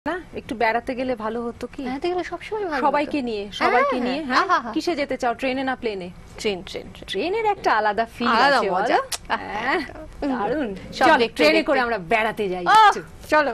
না একটু বেড়াতে গেলে ভালো হতো কি? বেড়াতে গেলে সবসময় ভালো, সবাইকে নিয়ে হ্যাঁ। কিসে যেতে চাও, ট্রেনে না প্লেনে? ট্রেনের একটা আলাদা ফিল আছে, মজা। দারুণ। চল ট্রেনে করে আমরা বেড়াতে যাই। চলো।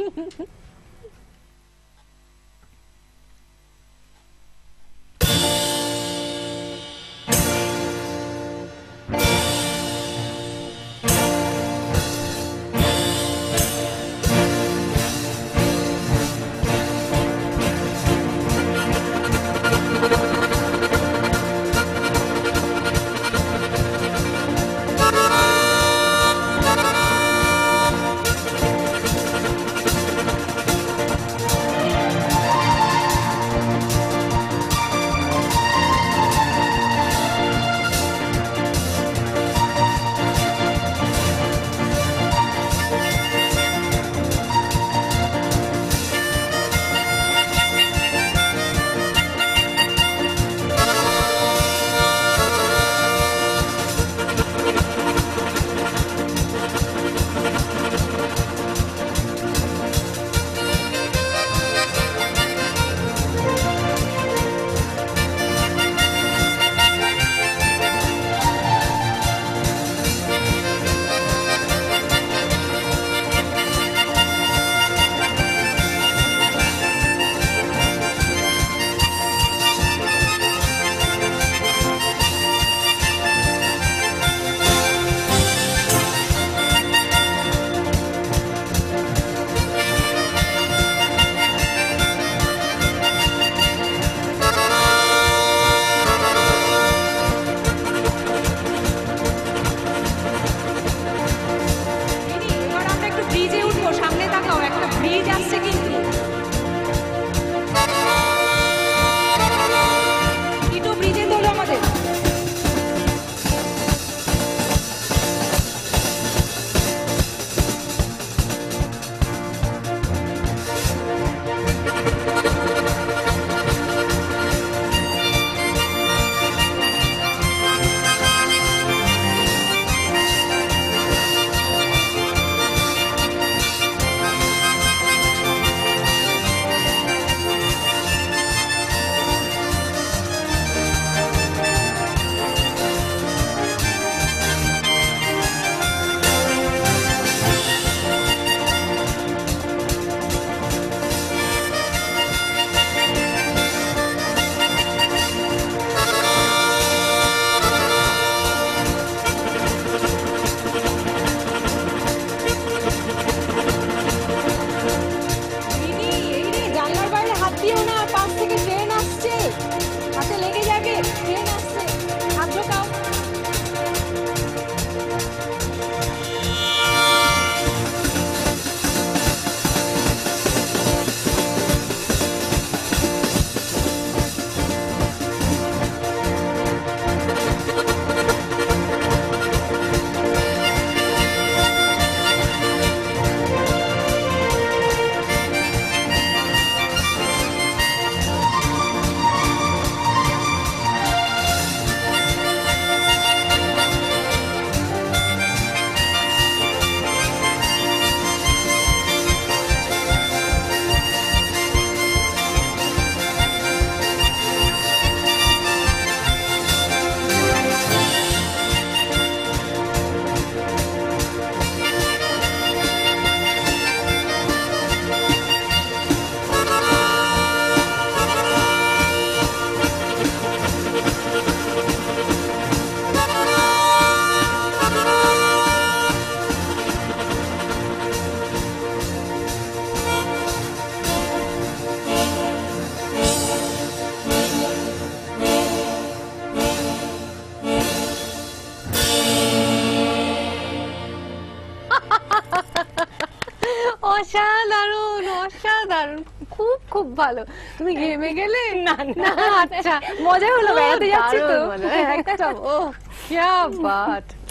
অসাধারণ অসাধারণ, খুব খুব ভালো। তুমি ঘেমে গেলে? না না, আচ্ছা মজা হলো, বেড়াতে যাচ্ছি তো একদম। ও क्या बात।